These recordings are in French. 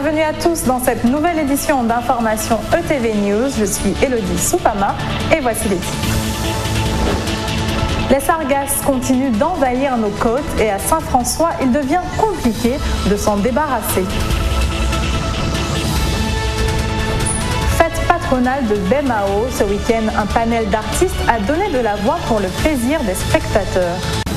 bienvenue à tous dans cette nouvelle édition d'information ETV News. Je suis Elodie Soupama et voici les titres. Les sargasses continuent d'envahir nos côtes et à Saint-François, il devient compliqué de s'en débarrasser. Fête patronale de Baie-Mahault. Ce week-end, un panel d'artistes a donné de la voix pour le plaisir des spectateurs.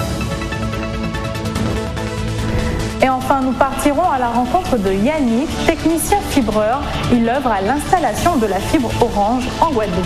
Et enfin, nous partirons à la rencontre de Yannick, technicien fibreur. Il œuvre à l'installation de la fibre orange en Guadeloupe.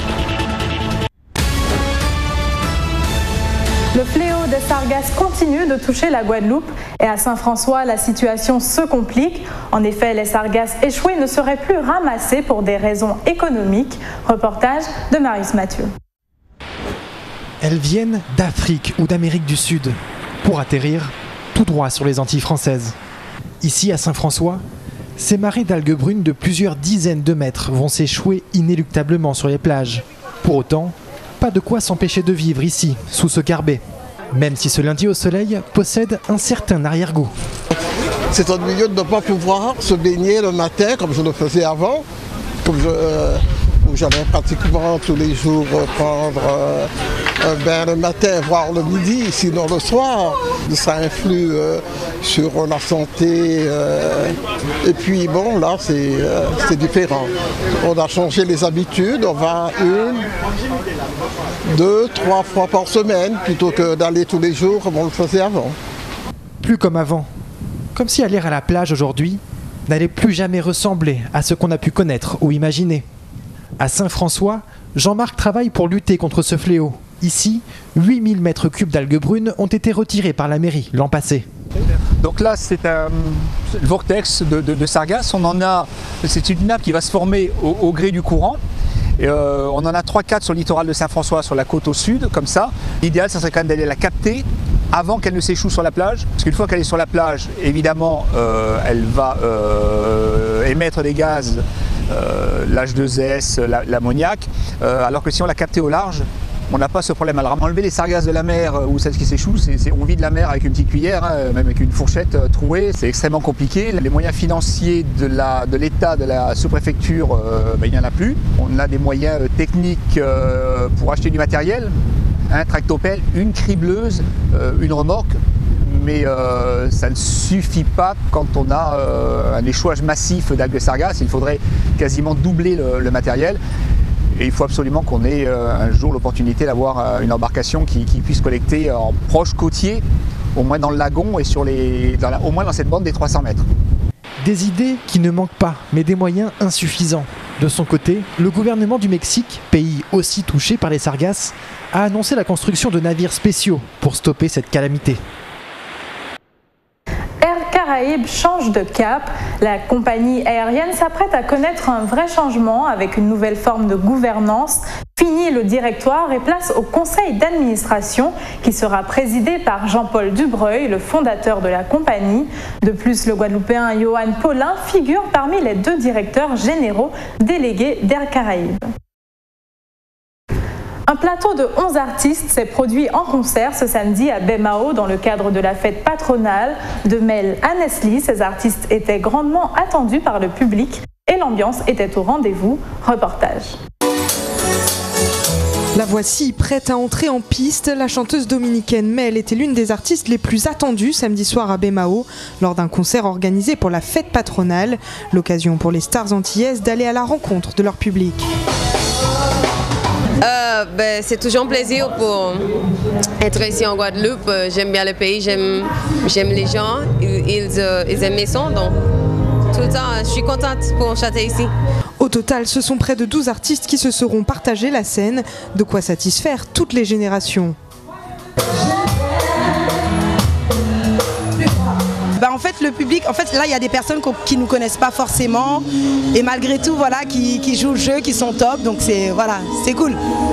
Le fléau des sargasses continue de toucher la Guadeloupe et à Saint-François, la situation se complique. En effet, les sargasses échouées ne seraient plus ramassées pour des raisons économiques. Reportage de Marius Mathieu. Elles viennent d'Afrique ou d'Amérique du Sud pour atterrir tout droit sur les Antilles françaises. Ici, à Saint-François, ces marées d'algues brunes de plusieurs dizaines de mètres vont s'échouer inéluctablement sur les plages. Pour autant, pas de quoi s'empêcher de vivre ici, sous ce carbet. Même si ce lundi au soleil possède un certain arrière-goût. C'est ennuyeux de ne pas pouvoir se baigner le matin comme je le faisais avant, où j'allais pratiquement tous les jours prendre un bain le matin, voire le midi, sinon le soir. Ça influe sur la santé. Et puis bon, là c'est différent. On a changé les habitudes, on va 1, 2, 3 fois par semaine plutôt que d'aller tous les jours comme on le faisait avant. Plus comme avant. Comme si aller à la plage aujourd'hui n'allait plus jamais ressembler à ce qu'on a pu connaître ou imaginer. À Saint-François, Jean-Marc travaille pour lutter contre ce fléau. Ici, 8000 mètres cubes d'algues brunes ont été retirés par la mairie l'an passé. Donc là, c'est un vortex de sargasses. C'est une nappe qui va se former au gré du courant. Et on en a 3-4 sur le littoral de Saint-François, sur la côte au sud, comme ça. L'idéal, ça serait quand même d'aller la capter avant qu'elle ne s'échoue sur la plage. Parce qu'une fois qu'elle est sur la plage, évidemment, elle va émettre des gaz, l'H2S, l'ammoniac, alors que si on l'a captée au large, on n'a pas ce problème. Alors enlever les sargasses de la mer ou celles qui s'échouent, on vide la mer avec une petite cuillère, même avec une fourchette trouée, c'est extrêmement compliqué. Les moyens financiers de l'État, de la sous-préfecture, il n'y en a plus. On a des moyens techniques pour acheter du matériel, un tractopelle, une cribleuse, une remorque, mais ça ne suffit pas quand on a un échouage massif d'algues sargasses. Il faudrait quasiment doubler le matériel. Et il faut absolument qu'on ait un jour l'opportunité d'avoir une embarcation qui puisse collecter en proche côtier, au moins dans le lagon et au moins dans cette bande des 300 mètres. Des idées qui ne manquent pas, mais des moyens insuffisants. De son côté, le gouvernement du Mexique, pays aussi touché par les sargasses, a annoncé la construction de navires spéciaux pour stopper cette calamité. Caraïbes change de cap. La compagnie aérienne s'apprête à connaître un vrai changement avec une nouvelle forme de gouvernance. Fini le directoire et place au conseil d'administration qui sera présidé par Jean-Paul Dubreuil, le fondateur de la compagnie. De plus, le Guadeloupéen Johan Paulin figure parmi les 2 directeurs généraux délégués d'Air Caraïbes. Un plateau de 11 artistes s'est produit en concert ce samedi à Baie-Mahault dans le cadre de la fête patronale de Mel à Nestlé. Ces artistes étaient grandement attendus par le public et l'ambiance était au rendez-vous. Reportage. La voici, prête à entrer en piste. La chanteuse dominicaine Mel était l'une des artistes les plus attendues samedi soir à Baie-Mahault lors d'un concert organisé pour la fête patronale. L'occasion pour les stars antillaises d'aller à la rencontre de leur public. C'est toujours un plaisir pour être ici en Guadeloupe. J'aime bien le pays, j'aime les gens, ils aiment mes sons, donc tout le temps, je suis contente pour chanter ici. Au total, ce sont près de 12 artistes qui se seront partagés la scène, de quoi satisfaire toutes les générations. En fait, le public, là, il y a des personnes qui ne nous connaissent pas forcément et malgré tout, voilà, qui jouent le jeu, qui sont top, donc c'est cool.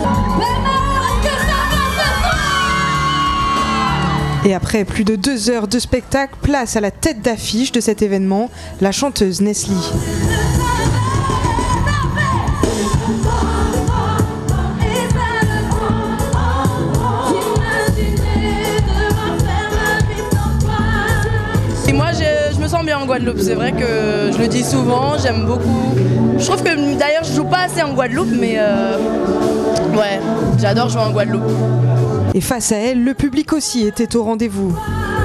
Et après plus de 2 heures de spectacle, place à la tête d'affiche de cet événement, la chanteuse Nestlé. Et moi, je me sens bien. en Guadeloupe. C'est vrai que je le dis souvent, j'aime beaucoup. Je trouve que d'ailleurs je joue pas assez en Guadeloupe, mais ouais, j'adore jouer en Guadeloupe. Et face à elle, le public aussi était au rendez-vous.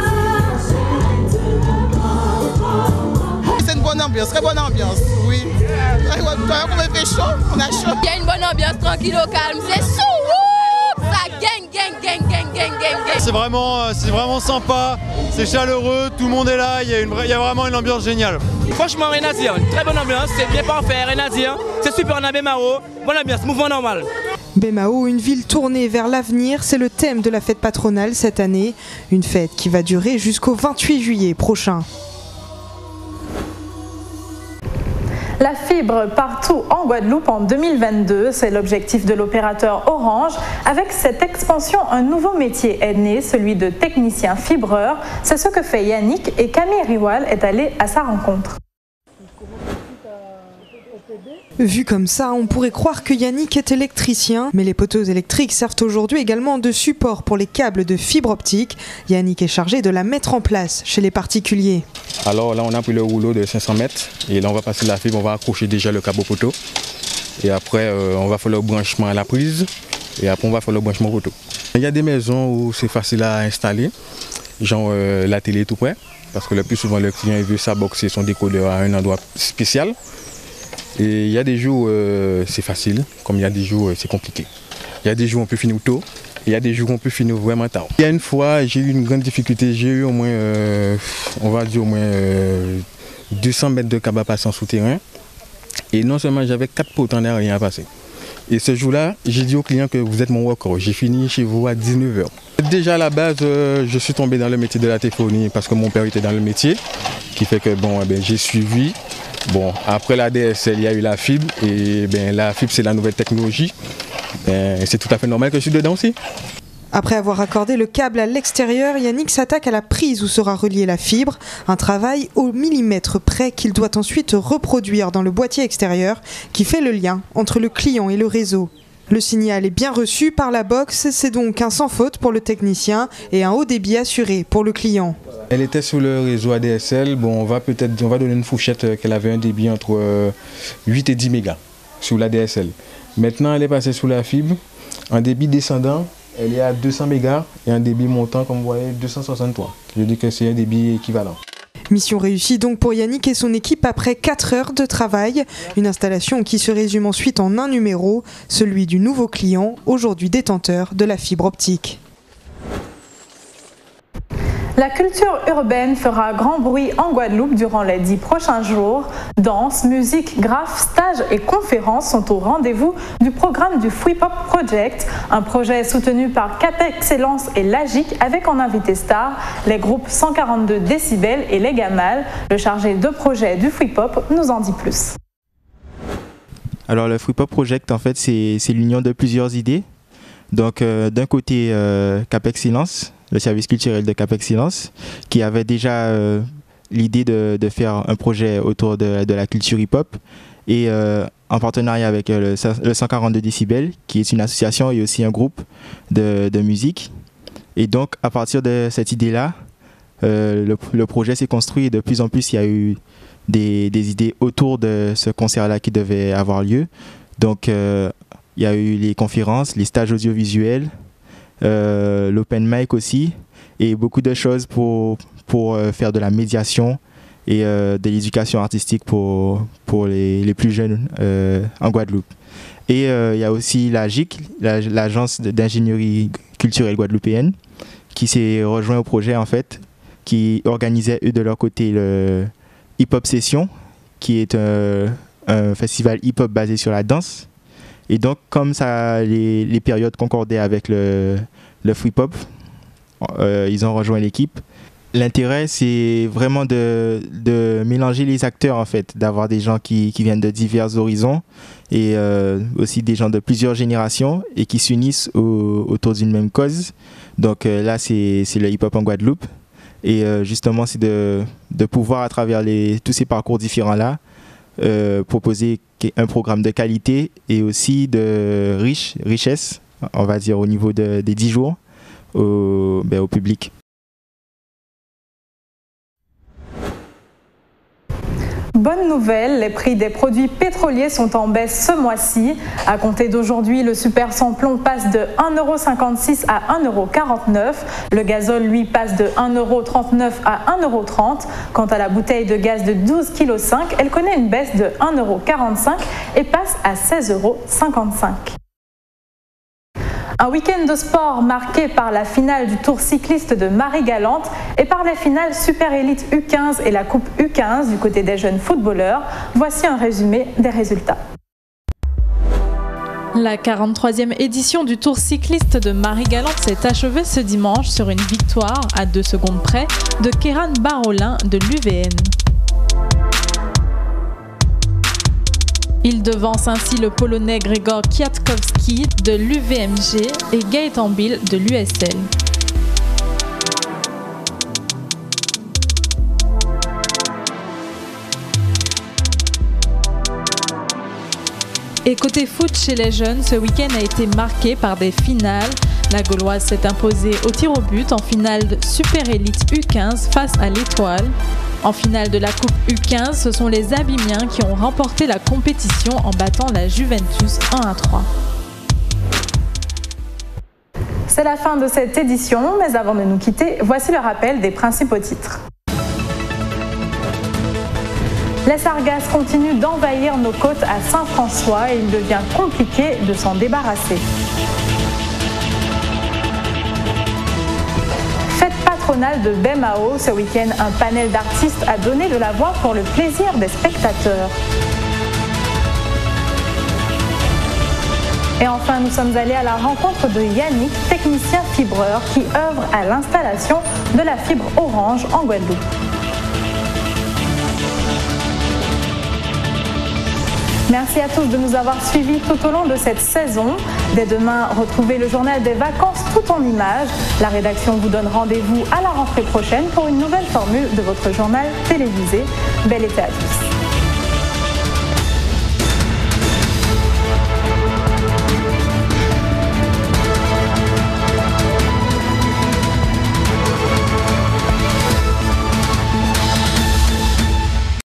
C'est une bonne ambiance, très bonne ambiance, oui. Quand il fait chaud, on a chaud. Il y a une bonne ambiance, tranquille, au calme, c'est sous, ça gang. C'est vraiment sympa, c'est chaleureux, tout le monde est là, il y a vraiment une ambiance géniale. Franchement, rien à dire, très bonne ambiance, c'est bien parfait, rien à dire, c'est super, on a Bemao, bonne ambiance, mouvement normal. Bemao, une ville tournée vers l'avenir, c'est le thème de la fête patronale cette année, une fête qui va durer jusqu'au 28 juillet prochain. La fibre partout en Guadeloupe en 2022, c'est l'objectif de l'opérateur Orange. Avec cette expansion, un nouveau métier est né, celui de technicien fibreur. C'est ce que fait Yannick et Camille Riwal est allé à sa rencontre. Vu comme ça, on pourrait croire que Yannick est électricien, mais les poteaux électriques servent aujourd'hui également de support pour les câbles de fibre optique. Yannick est chargé de la mettre en place chez les particuliers. Alors là, on a pris le rouleau de 500 mètres et là, on va passer la fibre, on va accrocher déjà le câble au poteau. Et après, on va faire le branchement à la prise et après, on va faire le branchement au poteau. Il y a des maisons où c'est facile à installer, genre la télé tout près, parce que le plus souvent, le client veut sa box et son décodeur à un endroit spécial. Et il y a des jours c'est facile, comme il y a des jours c'est compliqué. Il y a des jours on peut finir tôt, et il y a des jours on peut finir vraiment tard. Il y a une fois j'ai eu une grande difficulté, j'ai eu au moins, on va dire au moins 200 mètres de câble à passer en souterrain. Et non seulement j'avais 4 potes en rien à passer. Et ce jour-là, j'ai dit au client que vous êtes mon worker, j'ai fini chez vous à 19h. Déjà à la base, je suis tombé dans le métier de la téléphonie parce que mon père était dans le métier, qui fait que bon, j'ai suivi. Bon, après la DSL, il y a eu la fibre, et la fibre c'est la nouvelle technologie. C'est tout à fait normal que je suis dedans aussi. Après avoir accordé le câble à l'extérieur, Yannick s'attaque à la prise où sera reliée la fibre, un travail au millimètre près qu'il doit ensuite reproduire dans le boîtier extérieur qui fait le lien entre le client et le réseau. Le signal est bien reçu par la box, c'est donc un sans faute pour le technicien et un haut débit assuré pour le client. Elle était sur le réseau ADSL, bon, on va donner une fourchette qu'elle avait un débit entre 8 et 10 mégas sur l'ADSL. Maintenant elle est passée sous la fibre, en débit descendant, elle est à 200 mégas et un débit montant comme vous voyez 263. Je dis que c'est un débit équivalent. Mission réussie donc pour Yannick et son équipe après 4 heures de travail. Une installation qui se résume ensuite en un numéro, celui du nouveau client, aujourd'hui détenteur de la fibre optique. La culture urbaine fera grand bruit en Guadeloupe durant les 10 prochains jours. Danse, musique, graphes, stages et conférences sont au rendez-vous du programme du Fwipop Project, un projet soutenu par Cap Excellence et l'AGIC avec en invité star les groupes 142 décibels et les Gamals. Le chargé de projet du Fwipop nous en dit plus. Alors le Fwipop Project, en fait, c'est l'union de plusieurs idées. Donc d'un côté Cap Excellence, le service culturel de Cap Excellence, qui avait déjà l'idée de faire un projet autour de la culture hip-hop et en partenariat avec le 142 décibels, qui est une association et aussi un groupe de musique. Et donc à partir de cette idée-là, le projet s'est construit et de plus en plus il y a eu des idées autour de ce concert-là qui devait avoir lieu. Donc il y a eu les conférences, les stages audiovisuels, l'open mic aussi, et beaucoup de choses pour faire de la médiation et de l'éducation artistique pour les plus jeunes en Guadeloupe. Et il y a aussi l'AGIC, l'agence d'ingénierie culturelle guadeloupéenne, qui s'est rejoint au projet en fait, qui organisait eux de leur côté le Hip Hop Session, qui est un festival hip-hop basé sur la danse. Et donc, comme ça, les périodes concordaient avec le Fwipop, ils ont rejoint l'équipe. L'intérêt, c'est vraiment de mélanger les acteurs, en fait, d'avoir des gens qui viennent de divers horizons et aussi des gens de plusieurs générations et qui s'unissent autour d'une même cause. Donc là, c'est le hip-hop en Guadeloupe. Et justement, c'est de pouvoir, à travers tous ces parcours différents-là, proposer un programme de qualité et aussi de richesse, on va dire, au niveau des 10 jours au public. bonne nouvelle, les prix des produits pétroliers sont en baisse ce mois-ci. À compter d'aujourd'hui, le super sans-plomb passe de 1,56 € à 1,49 €. Le gazole, lui, passe de 1,39 € à 1,30 €. Quant à la bouteille de gaz de 12,5 kg, elle connaît une baisse de 1,45 € et passe à 16,55 €. Un week-end de sport marqué par la finale du Tour cycliste de Marie-Galante et par les finales Super Elite U15 et la Coupe U15 du côté des jeunes footballeurs. Voici un résumé des résultats. La 43e édition du Tour cycliste de Marie-Galante s'est achevée ce dimanche sur une victoire à 2 secondes près de Kéran Barolin de l'UVN. Il devance ainsi le Polonais Grzegorz Kwiatkowski de l'UVMG et Gaëtan Bill de l'USL. Et côté foot chez les jeunes, ce week-end a été marqué par des finales. La Gauloise s'est imposée au tir au but en finale de Super Elite U15 face à l'Étoile. En finale de la Coupe U15, ce sont les Abimiens qui ont remporté la compétition en battant la Juventus 1-3. C'est la fin de cette édition, mais avant de nous quitter, voici le rappel des principaux titres. Les sargasses continuent d'envahir nos côtes à Saint-François et il devient compliqué de s'en débarrasser. De Baie-Mahault, ce week-end, un panel d'artistes a donné de la voix pour le plaisir des spectateurs. Et enfin, nous sommes allés à la rencontre de Yannick, technicien fibreur, qui œuvre à l'installation de la fibre Orange en Guadeloupe. Merci à tous de nous avoir suivis tout au long de cette saison. Dès demain, retrouvez le journal des vacances tout en images. La rédaction vous donne rendez-vous à la rentrée prochaine pour une nouvelle formule de votre journal télévisé. Bel été à tous.